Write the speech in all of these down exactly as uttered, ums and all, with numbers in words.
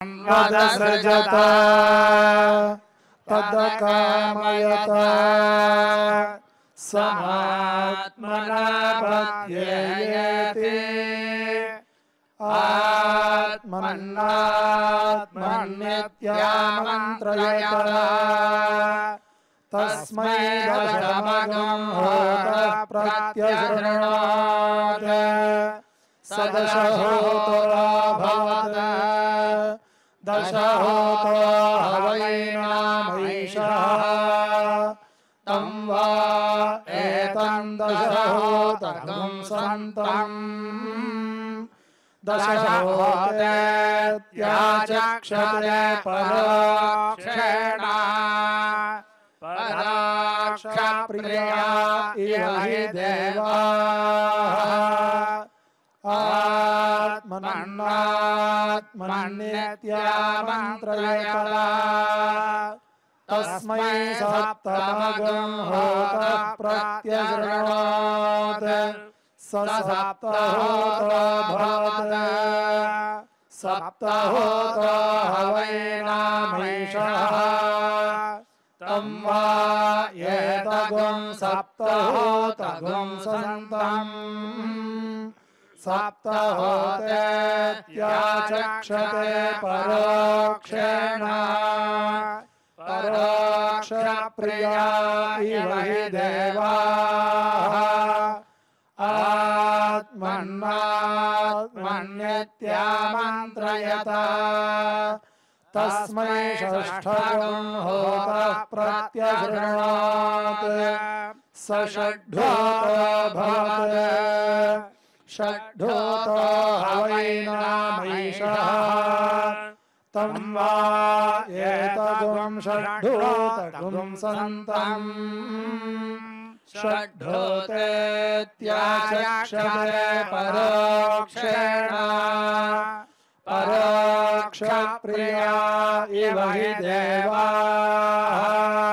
वदसृजत तद्कामयत समात्मना पद्येयेति आत्मन्नात्मन्नित्यामन्त्रयत तस्मै दशमगं होतः प्रत्यशृणोत् स दशहोतोऽभवत् दशहोतो हवैनामैषः तं वा एतं दशहोतगं सन्तम् दशहोतेत्याचक्षते परोक्षेण पराक्षप्रिया इव हि देवाः आत्मन्नात्मन्नित्यामन्त्रयत तस्मै सप्तमगं होतः प्रत्यशृणोत् स सप्तहोतोऽभवत् सप्तहोतो हवैनामैषः तं वा एतगुं सप्तहोतगुं सन्तम् सप्तहोतेत्याचक्षते परोक्षेण परोक्षप्रिया इव हि देवाः आत्मन्नात्मन्नित्यामन्त्रयत तस्मै षष्ठगं होतः प्रत्यशृणोत् स षड्ढोतोऽभवत् षड्ढोतो हवैनामैषः तं वा एतगुं षड्ढोतगुं सन्तम् षड्ढोतेत्याचक्षते परोक्षेण परोक्षप्रिया इव हि देवाः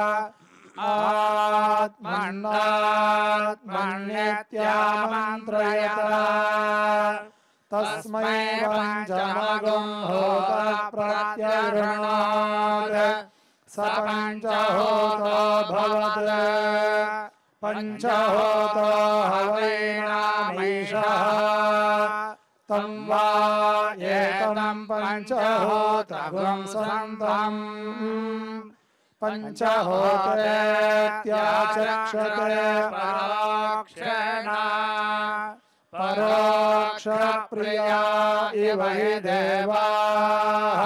आत्मन्नात्मन्नित्यामन्त्रयत तस्मै पञ्चमगं होतः प्रत्यशृणोत् स पञ्चहोतोऽभवत् पञ्चहोतो हवैनामैषः तं वा एतं पञ्चहोतगं सन्तम् पञ्चहोतेत्याचक्षते परोक्षेण परोक्षप्रिया इव हि देवाः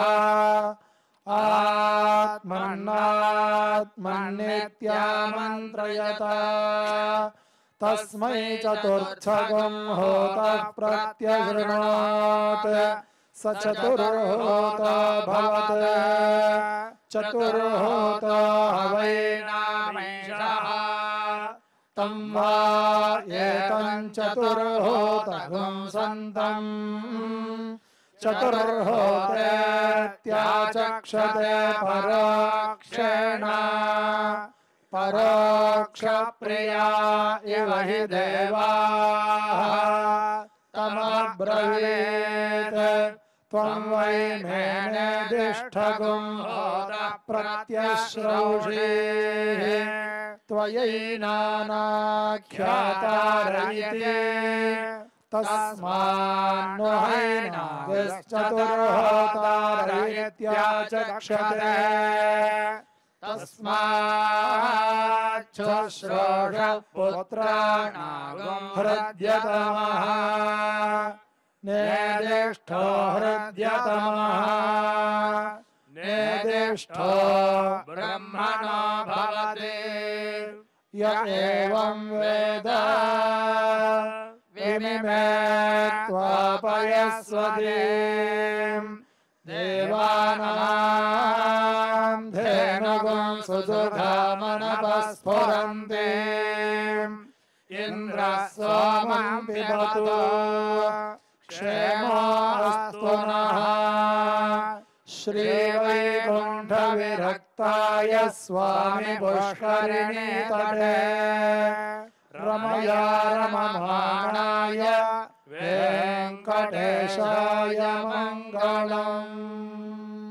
आत्मन्नात्मन्नित्यामन्त्रयत तस्मै चतुर्थगं होतः प्रत्यशृणोत् स चतुर्होतोऽभवत् चतुर्होतो हवैनामैषः तं वा एतं चतुर्होतगं सन्तम् चतुर्होतेत्याचक्षते परोक्षेण परोक्षप्रिया इव हि देवाः तमब्रवीत् त्वं वै मे नेदिष्ठगुं होतः प्रत्यश्रौषि त्वयैनानाख्यातारयिते तस्मान्नो हैनादिश्चतुर्होतारयित्याचक्षते तस्माच्छुश्रूष पुत्राणागं हृद्यतमः नेदिष्ठो हृद्यतमः नेदिष्ठो ब्रह्मणो भवति य एवं वेद विमिमे त्वापयस्वतीं देवानां धेनुगुं सुदुघामनपस्फुरन्ति इन्द्रः सोमं पिबतु क्षेमोऽस्तु नः श्रीवैकुण्ठविरक्ताय स्वामी पुष्करिणी तटे रमया रममाणाय वेङ्कटेशाय मङ्गलम्।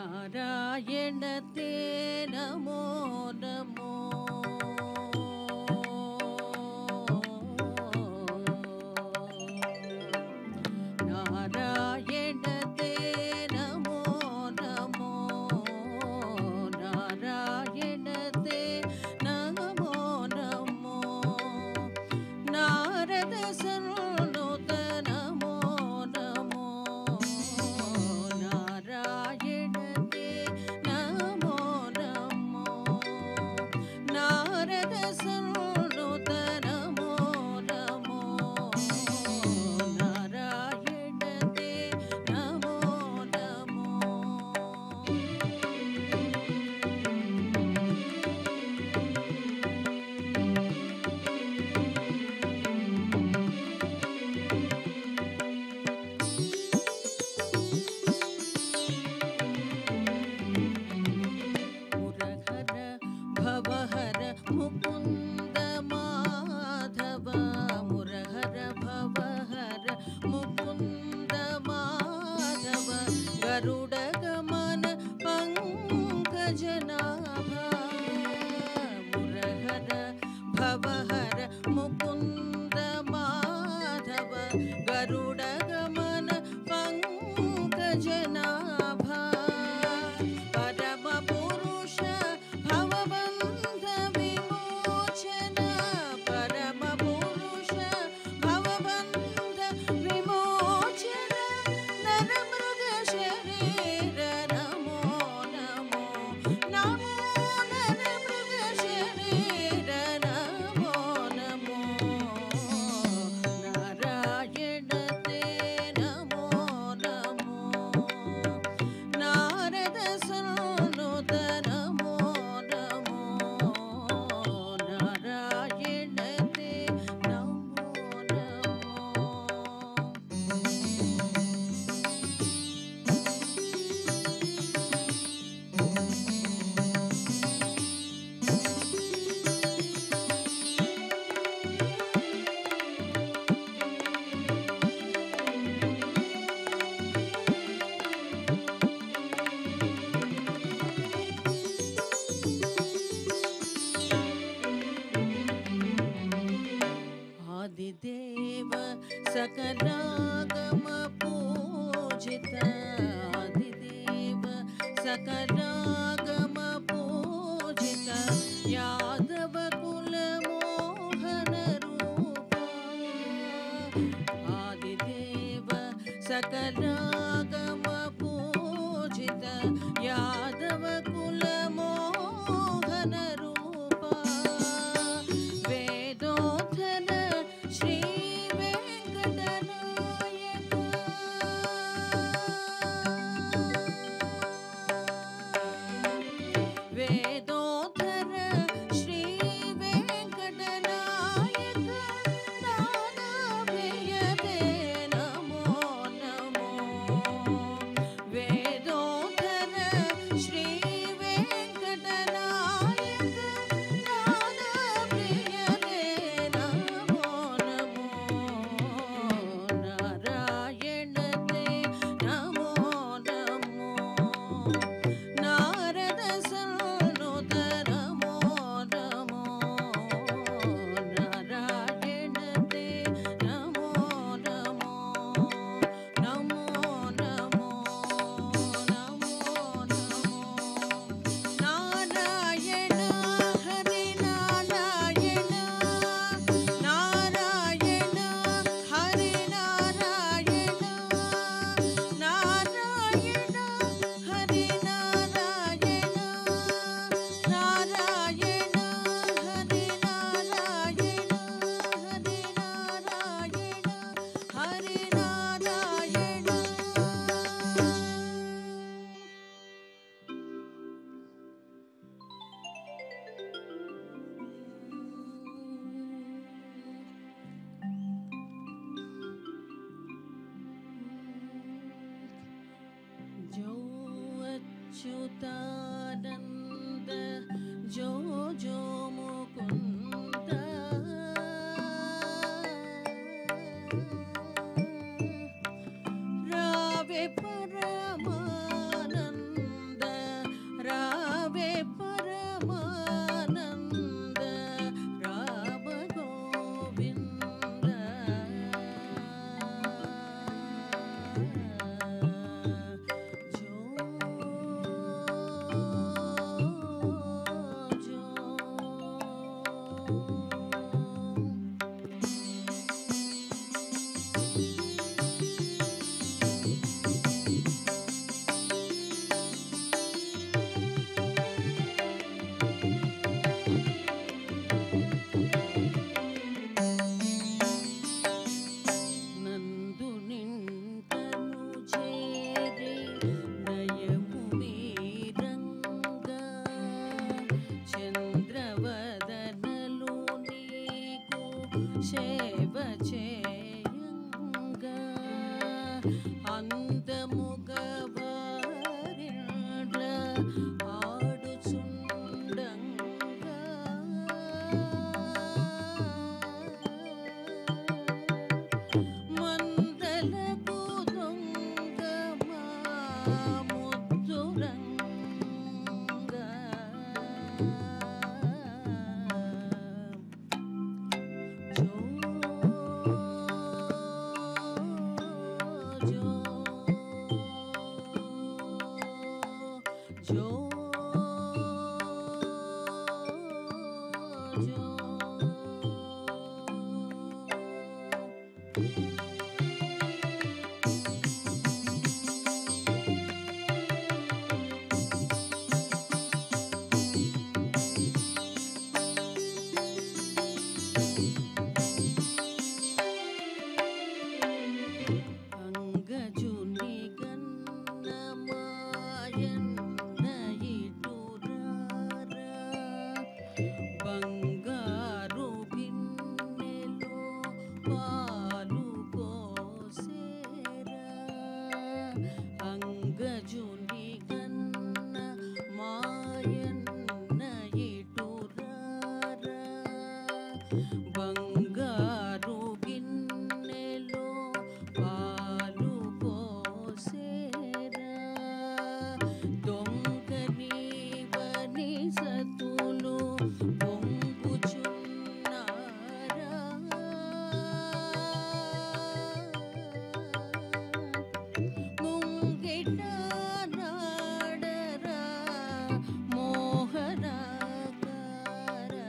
నారాయణతే నమో నమో నారాయణతే నమో నమో నారాయణతే నమో నమో నారద సన్నుత నమో నమో నారాయణతే నమో నమో నారద సన్నుత నమో నమో నారాయణతే నమో నమో మురహర భవహర ముకుంద మాధవ మురహర భవహర ముకుంద మాధవ గరుడ గమన పంకజనాభ మురహర భవహర ముకుంద మాధవ గరుడ గమన పంకజనాభ పరమ పురుష భవబంధ విమోచన పరమ పురుష భవబంధ విమోచన నరమృగ శరీర నమో నమో నమో నరమృగ శరీర నమో నమో నారాయణతే నమో నమో నారద సన్నుత నమో నమో నారాయణతే నమో నమో ఆదిదేవ సకలాగమ పూజిత ఆదిదేవ సకలాగమ పూజిత యాదవ కుల మోహన రూప ఆదిదేవ సకలాగమ పూజిత యాదవ కుల మోహన రూప వేదోధన శ్రీ వెంకటనాయక వేదోధర శ్రీ వెంకటనాయక నానాభ్యతే నమో నమో వేదోధర శ్రీ వెంకటనాయక నానాభ్యతే నమో నమో నారాయణతే నమో నమో నారద సన్నుత నమో నమో నారాయణతే నమో నమో నమో నమో నమో నమో నారాయణ హరి నారాయణ నారాయణ హరి నారాయణ నారాయణ హరి నారాయణ నారాయణ హరి నారాయణ హరి నారాయణ హరి నారాయణ जो अच्युतानंद जो जो मुकुंद रावे परमानंद సేవ చేయంగా అందముగ వారిళ్ళ ఆడుచుండంగా మందలకు దొంగ మా ముద్దురంగా జో జో జో అంగజుని గన్న మాయన్న ఇటురారా బంగారు గిన్నెలో పాలు పోసేరా అంగజుని గన్న మాయన్న ఇటురారా బంగారు గిన్నెలో పాలు పోసేరా దొంగ నీవని సతులు పొంగుచున్నారా ముంగిట నాడరా మోహనాకారా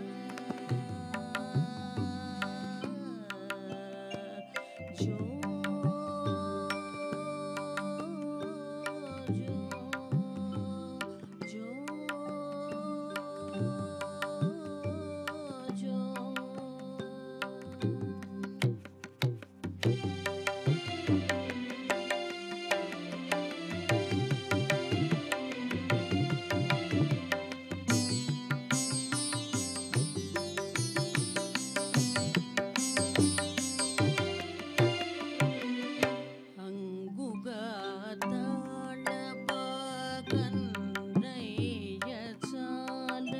జో జో జో జో అంగుగా తాళపాకన్నయ్య చాల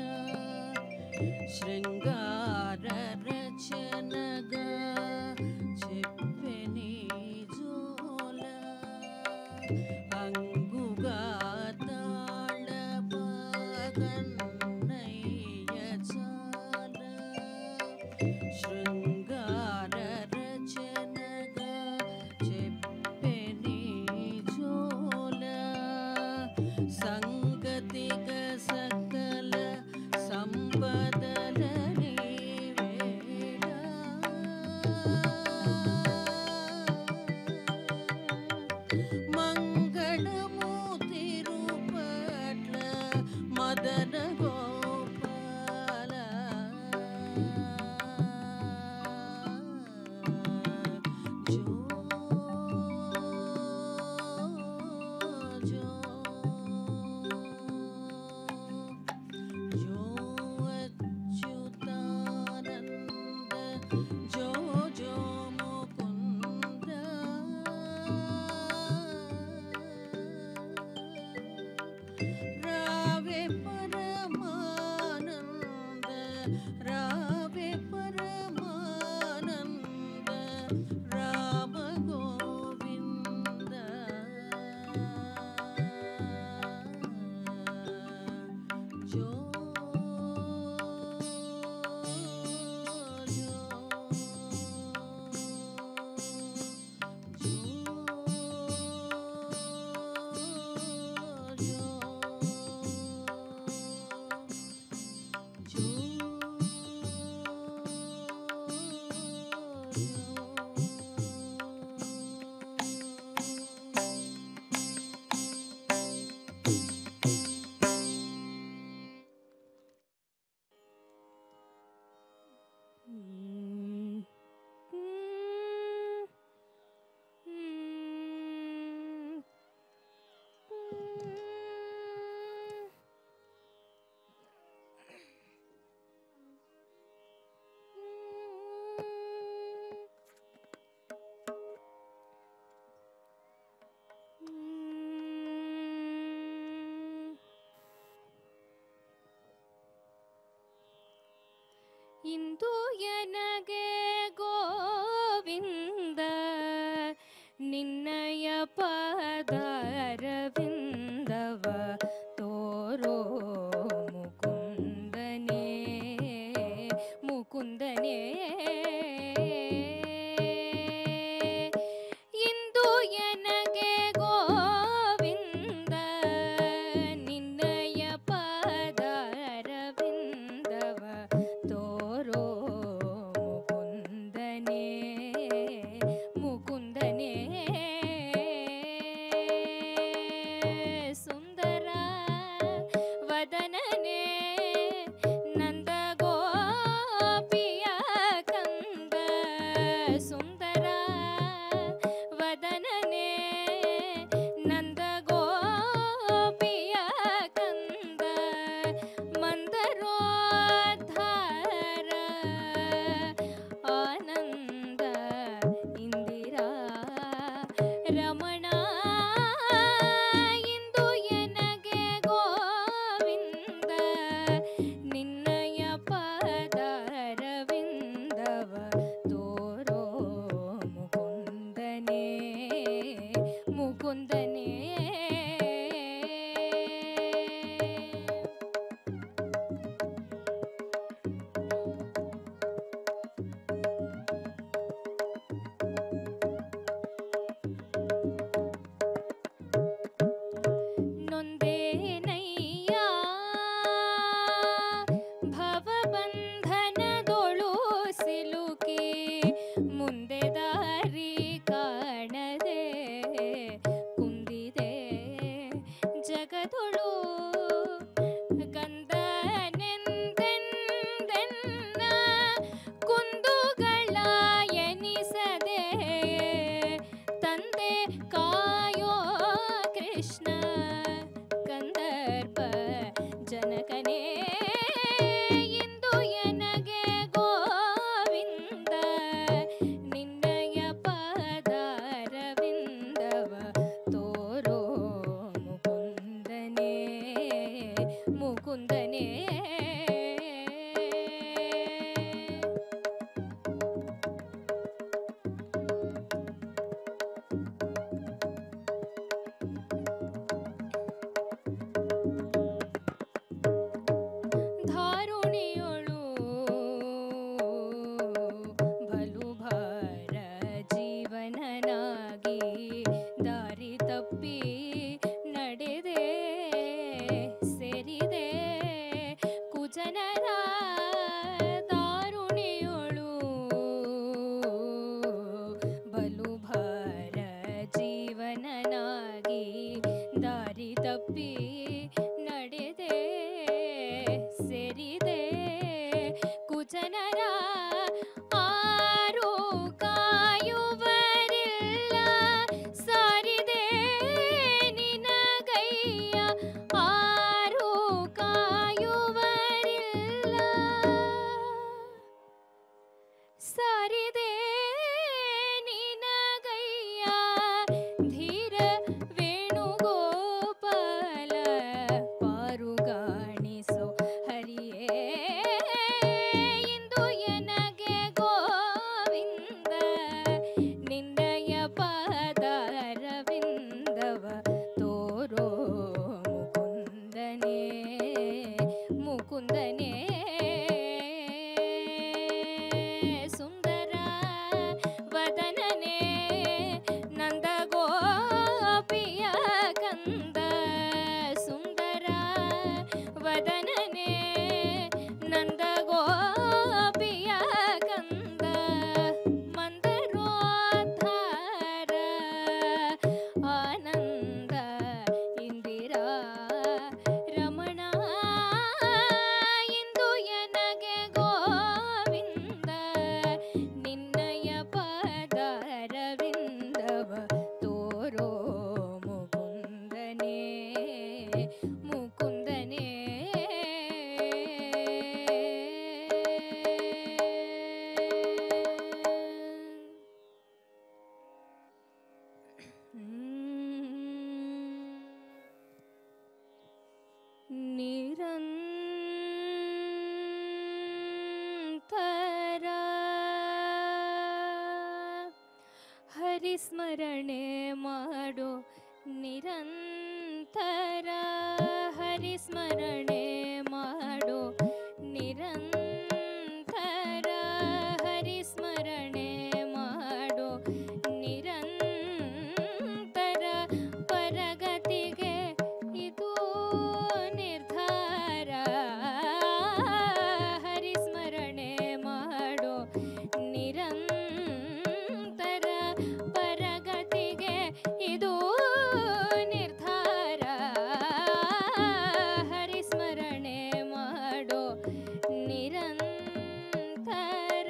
శృంగార రచనగా చెప్పెని జోల అంగుగా తాళపాకన్నయ్య చాల శృంగార రచనగా చెప్పెని జోల సంగతిగ సకల సంపదల నీవేళ మంగళము తిరుపట్ల మదన గోపాల జో జో జో అచ్యుతానంద జో జో ముకుంద రావే పరమానంద రావే పరమానంద రామ గోవింద జో జో జో ಇಂದು ಎನಗೆ ಗೋವಿಂದ ನಿನ್ನಯ ಪಾದಾರವಿಂದವ ತೋರೋ ಮುಕುಂದನೇ ಮುಕುಂದನೇ ಇಂದು ಎನಗೆ ಗೋವಿಂದ ನಿನ್ನಯ ಪಾದಾರವಿಂದವ ತೋರೋ ಮುಕುಂದನೇ ಮುಕುಂದನೇ ಸುಂದರ ವದನನೇ ನಂದ ಗೋಪಿಯ ಕಂದ ಸುಂದರ ವದನನೇ ನಂದ ಗೋಪಿಯ ಕಂದ ಮಂದರೋದ್ಧಾರ ಆನಂದ ಇಂದಿರಾ ರಮಣ ಇಂದು ಎನಗೆ ಗೋವಿಂದ ನಿನ್ನಯ ಪಾದಾರವಿಂದವ ತೋರೋ ಮುಕುಂದನೇ ಮುಕುಂದನೇ ನೊಂದೇನಯ್ಯ ಭವಬಂಧನದೊಳು ಸಿಲುಕಿ ಮುಂದೆ ದಾರಿ ಕಾಣದೆ ಕುಂದಿದೆ ಜಗದೊಳು ಗಂಧನೆಂದೆಂದೆನ್ನ ಕುಂದುಗಳ ಎನಿಸದೆ ತಂದೆ ಕಾಯೋ ಕೃಷ್ಣ ಕಂದರ್ಪ ಜನಕನೇ ಇಂದು ಎನಗೆ ಗೋವಿಂದ ನಿನ್ನಯ ಪಾದಾರವಿಂದವ ತೋರೋ ಮುಕುಂದನೇ ಮುಕುಂದನೇ ಧಾರುಣಿಯೊಳು ಬಲು ಭಾರ ಜೀವನನಾಗಿ ದಾರಿ ತಪ್ಪಿ ನಡೆದೆ ಸೇರಿದೆ ಕುಜನರ ದಾರುಣಿಯೊಳು ಬಲು ಭಾರ ಜೀವನನಾಗಿ ದಾರಿ ತಪ್ಪಿ ನಡೆದೆ ಸೇರಿದೆ ಕುಜನರ ಆರು ಕಾಯುವರಿಲ್ಲ ಸಾರಿದೆ ನಿನಗಯ್ಯ ಆರು ಕಾಯುವರಿಲ್ಲ ಸಾರಿದೆ ನಿನಗಯ್ಯ ಧೀರ ವೇಣುಗೋಪಾಲ ಪಾರುಗಾಣಿಸೋ ಹರಿಯೇ ಇಂದು ಎನಗೆ ಗೋವಿಂದ ನಿನ್ನಯ ಪಾದಾರವಿಂದವ ತೋರೋ ಮುಕುಂದನೇ ಮುಕುಂದನೇ ಸುಂದರ ಹರಿಸ್ಮರಣೆ ಮಾಡು ನಿರಂತರ ಹರಿಸ್ಮರಣೆ ಮಾಡು ನಿರಂತರ ಹರಿಸ್ಮರಣೆ ಮಾಡು ನಿರಂತರ ಪರಗತಿಗೆ ಇದು ನಿರ್ಧಾರ ಹರಿಸ್ಮರಣೆ ಮಾಡು ನಿರಂತರ ಪರಗತಿಗೆ ಇದು ನಿರ್ಧಾರ ಹರಿಸ್ಮರಣೆ ಮಾಡು ನಿರಂತರ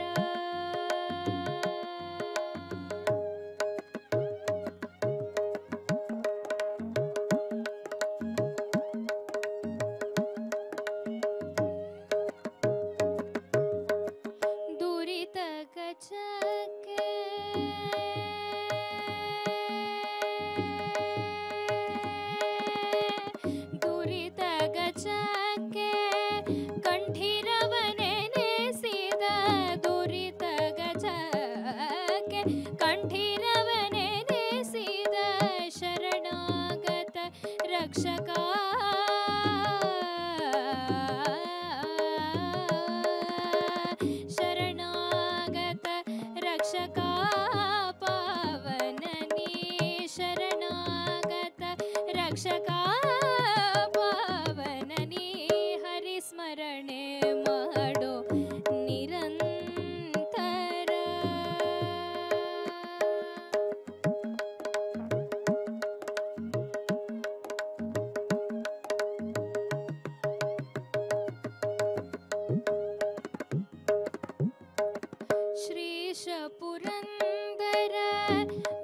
ದುರಿತ ಕಚಕ್ಕೆ ದುರಿತ ಗಜಕ್ಕೆ ಕಂಠೀರವನೆನೆಸಿದ ದುರಿತ ಗಜಕ್ಕೆ ಕಂಠೀರವನೆನೆಸಿದ ಶರಣಾಗತ ರಕ್ಷಕ ಶರಣಾಗತ ರಕ್ಷಕ ಪಾವನನಿ ಶರಣಾಗತ ರಕ್ಷಕ ಪಾವನನಿ ಹರಿಸ್ಮರಣೆ ಮಾಡು ನಿರಂತರ ಶ್ರೀಶ ಪುರಂದರ